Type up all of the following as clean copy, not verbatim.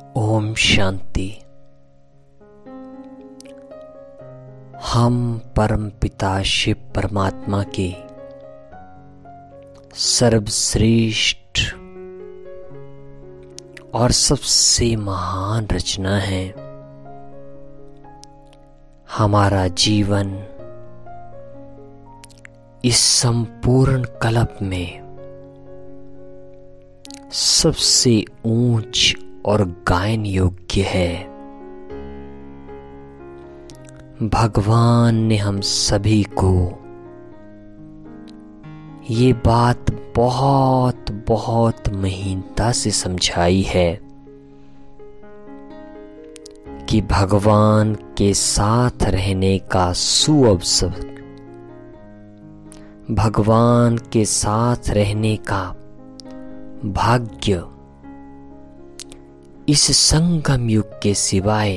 ओम शांति। हम परम पिता शिव परमात्मा की सर्वश्रेष्ठ और सबसे महान रचना है। हमारा जीवन इस संपूर्ण कल्प में सबसे ऊंच और गायन योग्य है। भगवान ने हम सभी को ये बात बहुत बहुत महीनता से समझाई है कि भगवान के साथ रहने का सुअवसर, भगवान के साथ रहने का भाग्य इस संगम युग के सिवाय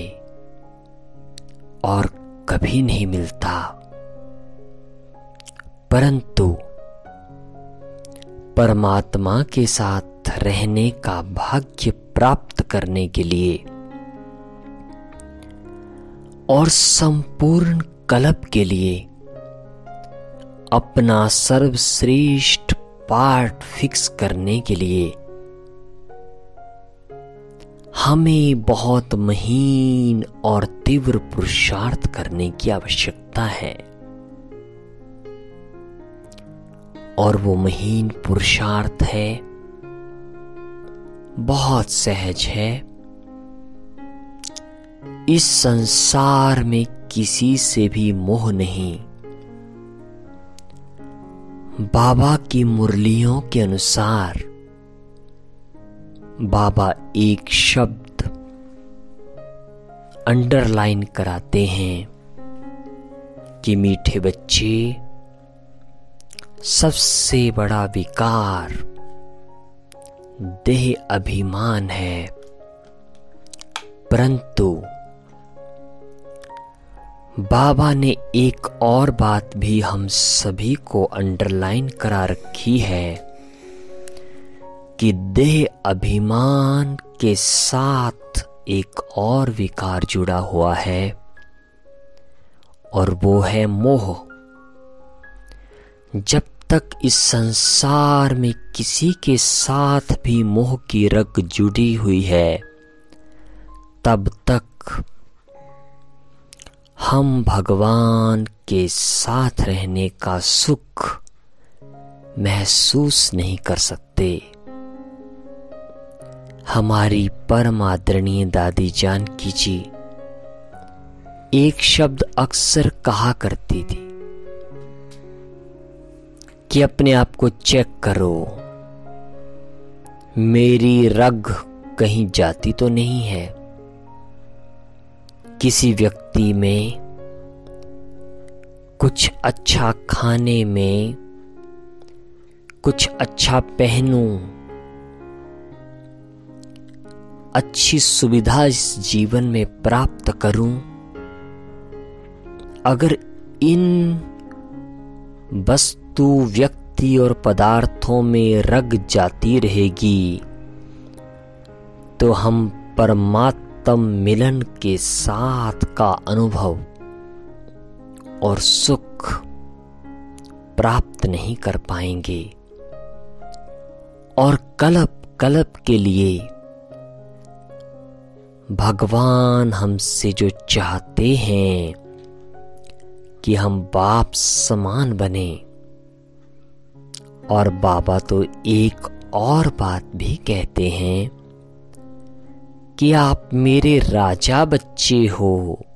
और कभी नहीं मिलता। परंतु परमात्मा के साथ रहने का भाग्य प्राप्त करने के लिए और संपूर्ण कल्प के लिए अपना सर्वश्रेष्ठ पार्ट फिक्स करने के लिए हमें बहुत महीन और तीव्र पुरुषार्थ करने की आवश्यकता है। और वो महीन पुरुषार्थ है, बहुत सहज है। इस संसार में किसी से भी मोह नहीं। बाबा की मुरलियों के अनुसार बाबा एक शब्द अंडरलाइन कराते हैं कि मीठे बच्चे, सबसे बड़ा विकार देह अभिमान है। परंतु बाबा ने एक और बात भी हम सभी को अंडरलाइन करा रखी है कि देह अभिमान के साथ एक और विकार जुड़ा हुआ है और वो है मोह। जब तक इस संसार में किसी के साथ भी मोह की रग जुड़ी हुई है, तब तक हम भगवान के साथ रहने का सुख महसूस नहीं कर सकते। हमारी परम आदरणीय दादी जानकी जी एक शब्द अक्सर कहा करती थी कि अपने आप को चेक करो, मेरी रग कहीं जाती तो नहीं है। किसी व्यक्ति में कुछ अच्छा खाने में, कुछ अच्छा पहनूं, अच्छी सुविधा इस जीवन में प्राप्त करूं, अगर इन वस्तु, व्यक्ति और पदार्थों में रग जाती रहेगी तो हम परमात्म मिलन के साथ का अनुभव और सुख प्राप्त नहीं कर पाएंगे। और कल्प कल्प के लिए भगवान हमसे जो चाहते हैं कि हम बाप समान बने। और बाबा तो एक और बात भी कहते हैं कि आप मेरे राजा बच्चे हो,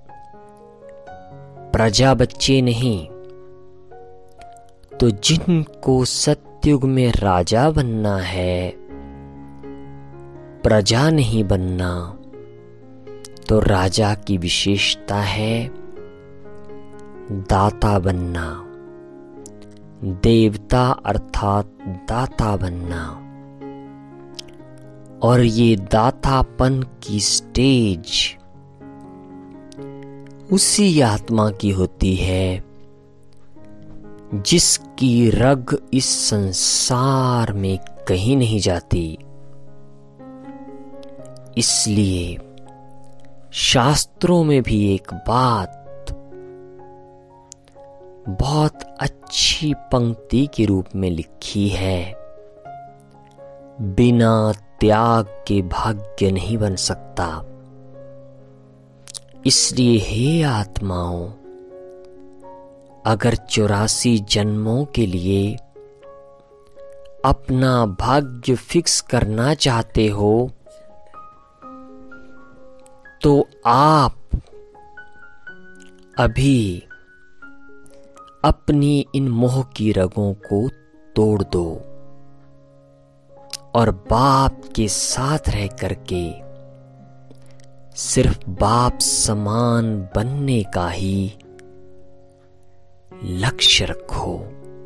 प्रजा बच्चे नहीं। तो जिनको सतयुग में राजा बनना है, प्रजा नहीं बनना, तो राजा की विशेषता है दाता बनना, देवता अर्थात दाता बनना। और ये दातापन की स्टेज उसी आत्मा की होती है जिसकी रग इस संसार में कहीं नहीं जाती। इसलिए शास्त्रों में भी एक बात बहुत अच्छी पंक्ति के रूप में लिखी है, बिना त्याग के भाग्य नहीं बन सकता। इसलिए हे आत्माओं, अगर 84 जन्मों के लिए अपना भाग्य फिक्स करना चाहते हो तो आप अभी अपनी इन मोह की रगों को तोड़ दो और बाप के साथ रह करके सिर्फ बाप समान बनने का ही लक्ष्य रखो।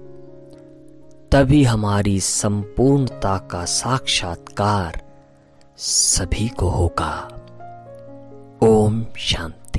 तभी हमारी संपूर्णता का साक्षात्कार सभी को होगा। ओम शांति।